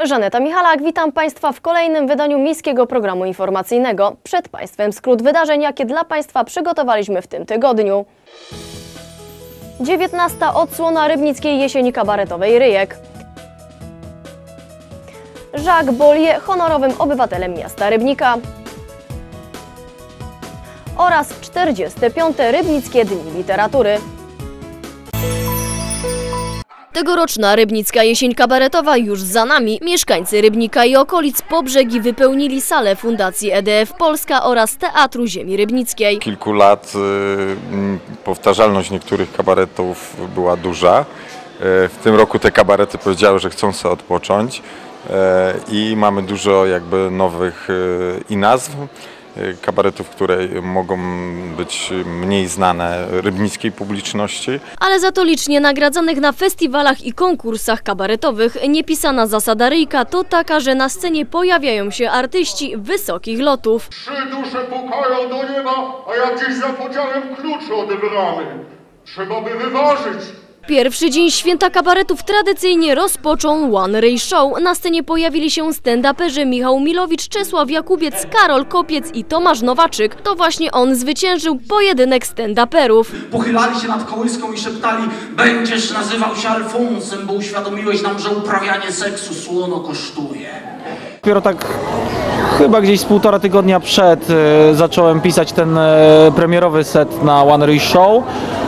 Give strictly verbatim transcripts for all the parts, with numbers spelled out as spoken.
Żaneta Michalak, witam Państwa w kolejnym wydaniu miejskiego programu informacyjnego. Przed Państwem skrót wydarzeń, jakie dla Państwa przygotowaliśmy w tym tygodniu. dziewiętnasta odsłona rybnickiej jesieni kabaretowej Ryjek. Jacques Bollier honorowym obywatelem miasta Rybnika. Oraz czterdzieste piąte Rybnickie Dni Literatury. Tegoroczna rybnicka jesień kabaretowa już za nami. Mieszkańcy Rybnika i okolic po brzegi wypełnili salę Fundacji E D F Polska oraz Teatru Ziemi Rybnickiej. Kilku lat y, powtarzalność niektórych kabaretów była duża. Y, w tym roku te kabarety powiedziały, że chcą sobie odpocząć y, i mamy dużo jakby nowych y, i nazw. Kabaretów, które mogą być mniej znane rybnickiej publiczności. Ale za to licznie nagradzanych na festiwalach i konkursach kabaretowych. Niepisana zasada Ryjka to taka, że na scenie pojawiają się artyści wysokich lotów. Trzy dusze pukają do nieba, a ja gdzieś za podziałem klucze odebramy. Trzeba by wyważyć. Pierwszy dzień święta kabaretów tradycyjnie rozpoczął One Ray Show. Na scenie pojawili się stand-uperzy Michał Milowicz, Czesław Jakubiec, Karol Kopiec i Tomasz Nowaczyk. To właśnie on zwyciężył pojedynek stand-uperów. Pochylali się nad kołyską i szeptali: będziesz nazywał się Alfonsem, bo uświadomiłeś nam, że uprawianie seksu słono kosztuje. Dopiero tak chyba gdzieś z półtora tygodnia przed y, zacząłem pisać ten y, premierowy set na One Ray Show.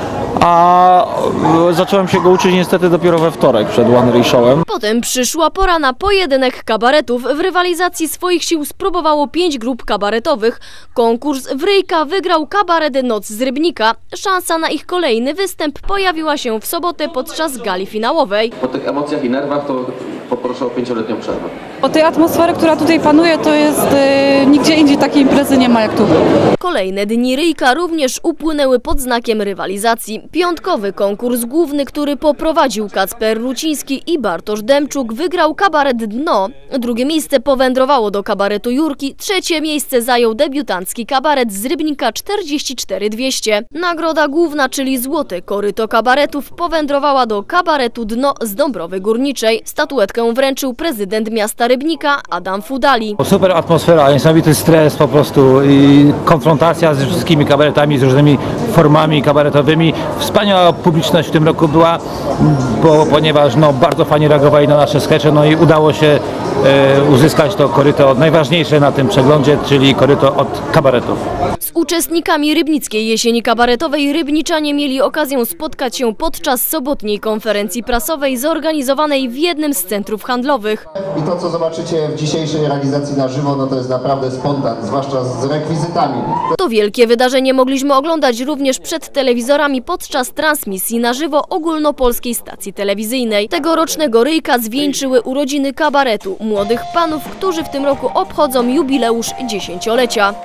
A zacząłem się go uczyć niestety dopiero we wtorek przed One Ray Showem. Potem przyszła pora na pojedynek kabaretów. W rywalizacji swoich sił spróbowało pięć grup kabaretowych. Konkurs w Ryjka wygrał kabaret Noc z Rybnika. Szansa na ich kolejny występ pojawiła się w sobotę podczas gali finałowej. Po tych emocjach i nerwach to poproszę o pięcioletnią przerwę. O tej atmosfery, która tutaj panuje, to jest yy, nigdzie indziej takiej imprezy nie ma jak tu. Kolejne dni Ryjka również upłynęły pod znakiem rywalizacji. Piątkowy konkurs główny, który poprowadził Kacper Ruciński i Bartosz Demczuk, wygrał kabaret Dno. Drugie miejsce powędrowało do kabaretu Jurki. Trzecie miejsce zajął debiutancki kabaret z Rybnika czterdzieści cztery dwieście. Nagroda główna, czyli złote koryto kabaretów, powędrowała do kabaretu Dno z Dąbrowy Górniczej. Statuetkę wręczył prezydent miasta Rybnika Adam Fudali. Super atmosfera, niesamowity stres po prostu i konfrontacja ze wszystkimi kabaretami, z różnymi formami kabaretowymi. Wspaniała publiczność w tym roku była, bo, ponieważ no, bardzo fajnie reagowali na nasze skecze, no i udało się e, uzyskać to koryto najważniejsze na tym przeglądzie, czyli koryto od kabaretów. Z uczestnikami rybnickiej jesieni kabaretowej rybniczanie mieli okazję spotkać się podczas sobotniej konferencji prasowej zorganizowanej w jednym z centrów handlowych. I to, co zobaczycie w dzisiejszej realizacji na żywo, no to jest naprawdę spontan, zwłaszcza z rekwizytami. To wielkie wydarzenie mogliśmy oglądać również przed telewizorami podczas transmisji na żywo ogólnopolskiej stacji telewizyjnej. Tegorocznego Ryjka zwieńczyły urodziny kabaretu młodych panów, którzy w tym roku obchodzą jubileusz dziesięciolecia.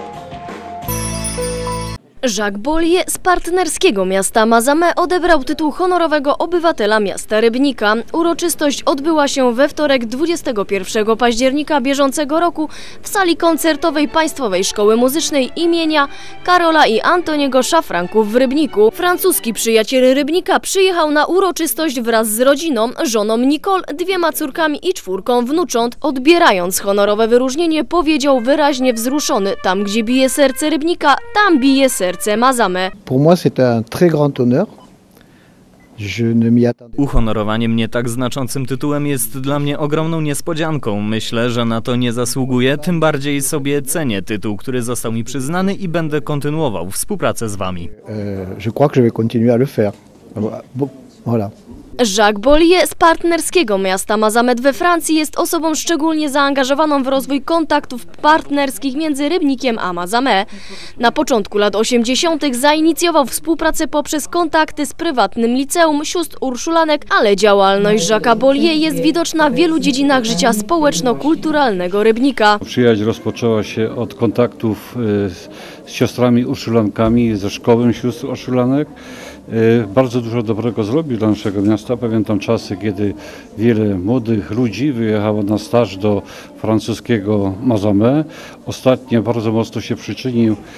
Jacques Bollier z partnerskiego miasta Mazamet odebrał tytuł honorowego obywatela miasta Rybnika. Uroczystość odbyła się we wtorek dwudziestego pierwszego października bieżącego roku w sali koncertowej Państwowej Szkoły Muzycznej imienia Karola i Antoniego Szafranków w Rybniku. Francuski przyjaciel Rybnika przyjechał na uroczystość wraz z rodziną, żoną Nicole, dwiema córkami i czwórką wnucząt. Odbierając honorowe wyróżnienie, powiedział wyraźnie wzruszony: tam gdzie bije serce Rybnika, tam bije serce Mazamet. Pour moi, c'est un très grand honneur. Je ne m'y attendais. Uhonorowanie mnie tak znaczącym tytułem jest dla mnie ogromną niespodzianką. Myślę, że na to nie zasługuję, tym bardziej sobie cenię tytuł, który został mi przyznany i będę kontynuował współpracę z wami. Euh, je crois que je vais continuer à le faire. Voilà. Jacques Bollier z partnerskiego miasta Mazamet we Francji jest osobą szczególnie zaangażowaną w rozwój kontaktów partnerskich między Rybnikiem a Mazamet. Na początku lat osiemdziesiątych zainicjował współpracę poprzez kontakty z prywatnym liceum sióstr Urszulanek, ale działalność Jacques'a Bollier jest widoczna w wielu dziedzinach życia społeczno-kulturalnego Rybnika. Przyjaźń rozpoczęła się od kontaktów z siostrami Urszulankami ze szkoły sióstr Urszulanek. Bardzo dużo dobrego zrobił dla naszego miasta. Pamiętam czasy, kiedy wiele młodych ludzi wyjechało na staż do francuskiego Mazamet. Ostatnio bardzo mocno się przyczynił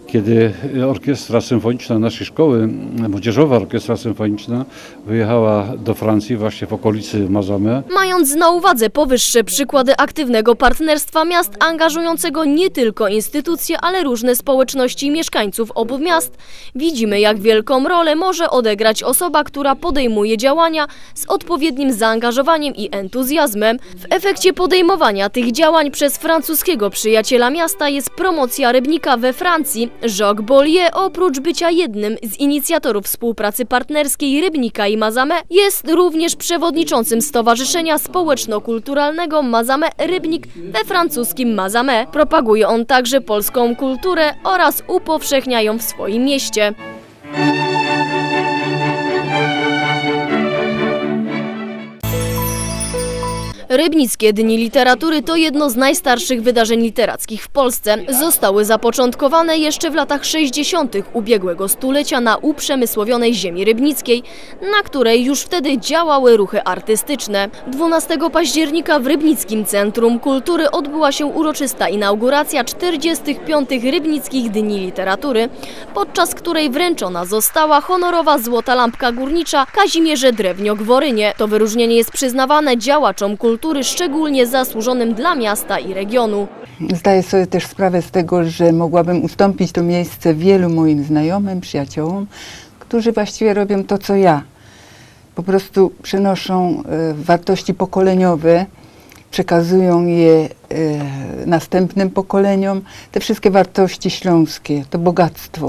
kiedy orkiestra symfoniczna naszej szkoły, młodzieżowa orkiestra symfoniczna wyjechała do Francji, właśnie w okolicy Mazamet. Mając na uwadze powyższe przykłady aktywnego partnerstwa miast angażującego nie tylko instytucje, ale różne społeczności i mieszkańców obu miast, widzimy, jak wielką rolę może odegrać osoba, która podejmuje działania z odpowiednim zaangażowaniem i entuzjazmem. W efekcie podejmowania tych działań przez francuskiego przyjaciela miasta jest promocja Rybnika we Francji. Jacques Bollier, oprócz bycia jednym z inicjatorów współpracy partnerskiej Rybnika i Mazamet, jest również przewodniczącym Stowarzyszenia Społeczno-Kulturalnego Mazamet Rybnik we francuskim Mazamet. Propaguje on także polską kulturę oraz upowszechnia ją w swoim mieście. Rybnickie Dni Literatury to jedno z najstarszych wydarzeń literackich w Polsce. Zostały zapoczątkowane jeszcze w latach sześćdziesiątych ubiegłego stulecia na uprzemysłowionej ziemi rybnickiej, na której już wtedy działały ruchy artystyczne. dwunastego października w Rybnickim Centrum Kultury odbyła się uroczysta inauguracja czterdziestych piątych Rybnickich Dni Literatury, podczas której wręczona została honorowa Złota Lampka Górnicza Kazimierze Drewnio-Gworynie. To wyróżnienie jest przyznawane działaczom kultury, szczególnie zasłużonym dla miasta i regionu. Zdaję sobie też sprawę z tego, że mogłabym ustąpić to miejsce wielu moim znajomym, przyjaciołom, którzy właściwie robią to, co ja. Po prostu przenoszą e, wartości pokoleniowe, przekazują je e, następnym pokoleniom. Te wszystkie wartości śląskie, to bogactwo.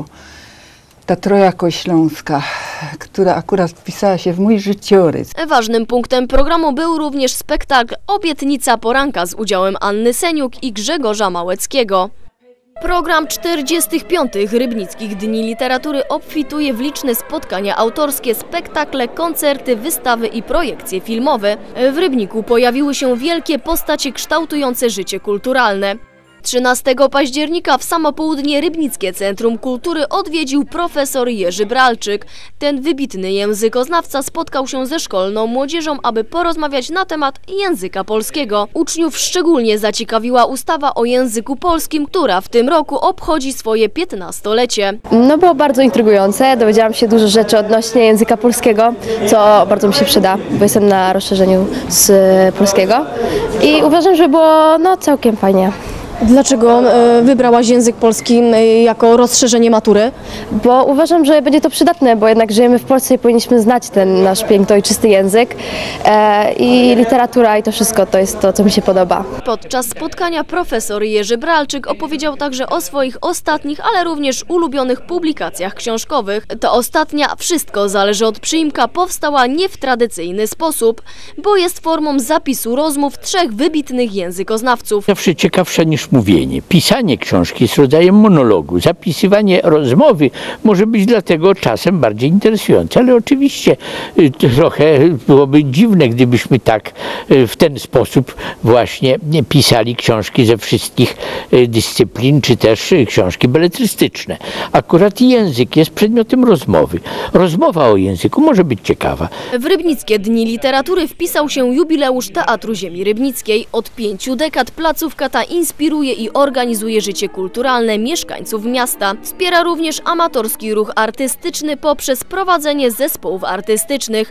Ta trojakość śląska, która akurat wpisała się w mój życiorys. Ważnym punktem programu był również spektakl Obietnica Poranka z udziałem Anny Seniuk i Grzegorza Małeckiego. Program czterdziestych piątych Rybnickich Dni Literatury obfituje w liczne spotkania autorskie, spektakle, koncerty, wystawy i projekcje filmowe. W Rybniku pojawiły się wielkie postacie kształtujące życie kulturalne. trzynastego października w samo południe Rybnickie Centrum Kultury odwiedził profesor Jerzy Bralczyk. Ten wybitny językoznawca spotkał się ze szkolną młodzieżą, aby porozmawiać na temat języka polskiego. Uczniów szczególnie zaciekawiła ustawa o języku polskim, która w tym roku obchodzi swoje piętnastolecie. No było bardzo intrygujące, dowiedziałam się dużo rzeczy odnośnie języka polskiego, co bardzo mi się przyda, bo jestem na rozszerzeniu z polskiego i uważam, że było no całkiem fajnie. Dlaczego wybrałaś język polski jako rozszerzenie matury? Bo uważam, że będzie to przydatne, bo jednak żyjemy w Polsce i powinniśmy znać ten nasz piękny, ojczysty język e, i literatura i to wszystko to jest to, co mi się podoba. Podczas spotkania profesor Jerzy Bralczyk opowiedział także o swoich ostatnich, ale również ulubionych publikacjach książkowych. To ostatnia Wszystko zależy od przyimka powstała nie w tradycyjny sposób, bo jest formą zapisu rozmów trzech wybitnych językoznawców. Zawsze ciekawsze niż mówienie. Pisanie książki jest rodzajem monologu. Zapisywanie rozmowy może być dlatego czasem bardziej interesujące, ale oczywiście trochę byłoby dziwne, gdybyśmy tak w ten sposób właśnie pisali książki ze wszystkich dyscyplin, czy też książki beletrystyczne. Akurat język jest przedmiotem rozmowy. Rozmowa o języku może być ciekawa. W Rybnickie Dni Literatury wpisał się jubileusz Teatru Ziemi Rybnickiej. Od pięciu dekad placówka ta inspiruje i organizuje życie kulturalne mieszkańców miasta. Wspiera również amatorski ruch artystyczny poprzez prowadzenie zespołów artystycznych.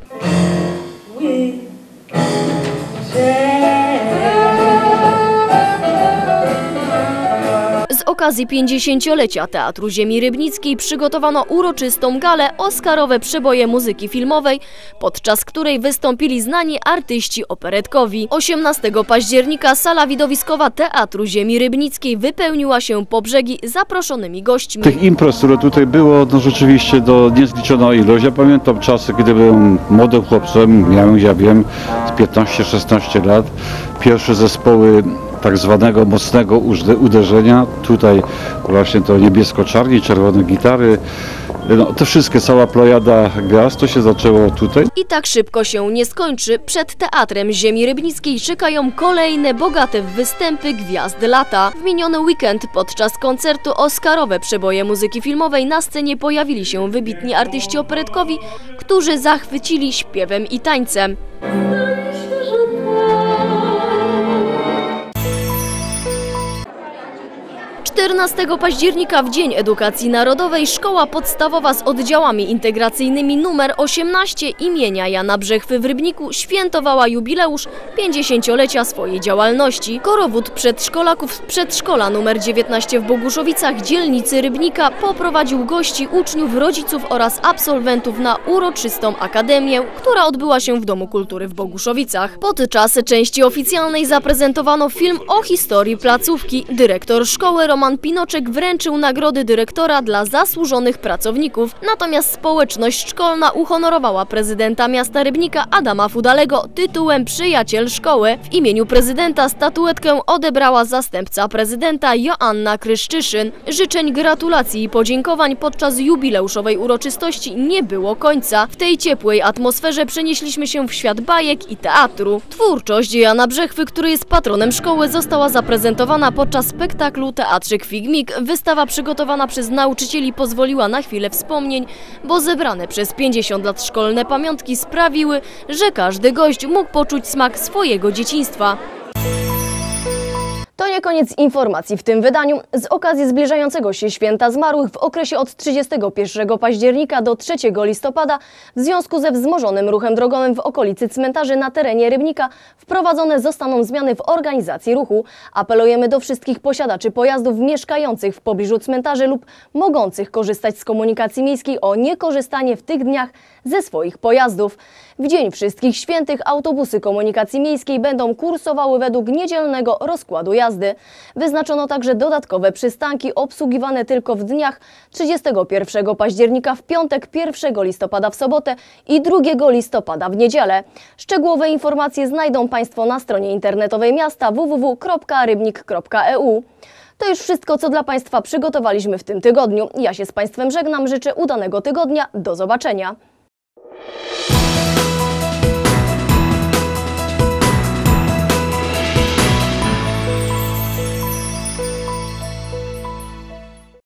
Z okazji pięćdziesięciolecia Teatru Ziemi Rybnickiej przygotowano uroczystą galę Oscarowe przeboje muzyki filmowej, podczas której wystąpili znani artyści operetkowi. osiemnastego października sala widowiskowa Teatru Ziemi Rybnickiej wypełniła się po brzegi zaproszonymi gośćmi. Tych imprez, które tutaj było, no rzeczywiście do niezliczoną ilość. Ja pamiętam czasy, kiedy byłem młodym chłopcem, miałem, ja wiem, z piętnaście szesnaście lat. Pierwsze zespoły tak zwanego mocnego uderzenia. Tutaj właśnie to niebiesko-czarni, czerwone gitary. No, te wszystkie, cała plejada gwiazd, to się zaczęło tutaj. I tak szybko się nie skończy. Przed Teatrem Ziemi Rybnickiej czekają kolejne bogate w występy gwiazd lata. W miniony weekend podczas koncertu Oscarowe przeboje muzyki filmowej na scenie pojawili się wybitni artyści operetkowi, którzy zachwycili śpiewem i tańcem. czternastego października w Dzień Edukacji Narodowej Szkoła Podstawowa z oddziałami integracyjnymi numer osiemnaście imienia Jana Brzechwy w Rybniku świętowała jubileusz pięćdziesięciolecia swojej działalności. Korowód przedszkolaków z przedszkola numer dziewiętnaście w Boguszowicach, dzielnicy Rybnika, poprowadził gości, uczniów, rodziców oraz absolwentów na uroczystą akademię, która odbyła się w Domu Kultury w Boguszowicach. Podczas części oficjalnej zaprezentowano film o historii placówki. Dyrektor szkoły Roman Pinoczek wręczył nagrody dyrektora dla zasłużonych pracowników, natomiast społeczność szkolna uhonorowała prezydenta miasta Rybnika Adama Fudalego tytułem Przyjaciel Szkoły. W imieniu prezydenta statuetkę odebrała zastępca prezydenta Joanna Kryszczyszyn. Życzeń, gratulacji i podziękowań podczas jubileuszowej uroczystości nie było końca. W tej ciepłej atmosferze przenieśliśmy się w świat bajek i teatru. Twórczość Jana Brzechwy, który jest patronem szkoły, została zaprezentowana podczas spektaklu Teatrzyk Figmik. Wystawa przygotowana przez nauczycieli pozwoliła na chwilę wspomnień, bo zebrane przez pięćdziesiąt lat szkolne pamiątki sprawiły, że każdy gość mógł poczuć smak swojego dzieciństwa. To nie koniec informacji w tym wydaniu. Z okazji zbliżającego się Święta Zmarłych w okresie od trzydziestego pierwszego października do trzeciego listopada w związku ze wzmożonym ruchem drogowym w okolicy cmentarzy na terenie Rybnika wprowadzone zostaną zmiany w organizacji ruchu. Apelujemy do wszystkich posiadaczy pojazdów mieszkających w pobliżu cmentarzy lub mogących korzystać z komunikacji miejskiej o niekorzystanie w tych dniach ze swoich pojazdów. W Dzień Wszystkich Świętych autobusy komunikacji miejskiej będą kursowały według niedzielnego rozkładu jazdy. Wyznaczono także dodatkowe przystanki obsługiwane tylko w dniach trzydziestego pierwszego października w piątek, pierwszego listopada w sobotę i drugiego listopada w niedzielę. Szczegółowe informacje znajdą Państwo na stronie internetowej miasta w w w kropka rybnik kropka e u. To już wszystko, co dla Państwa przygotowaliśmy w tym tygodniu. Ja się z Państwem żegnam, życzę udanego tygodnia. Do zobaczenia.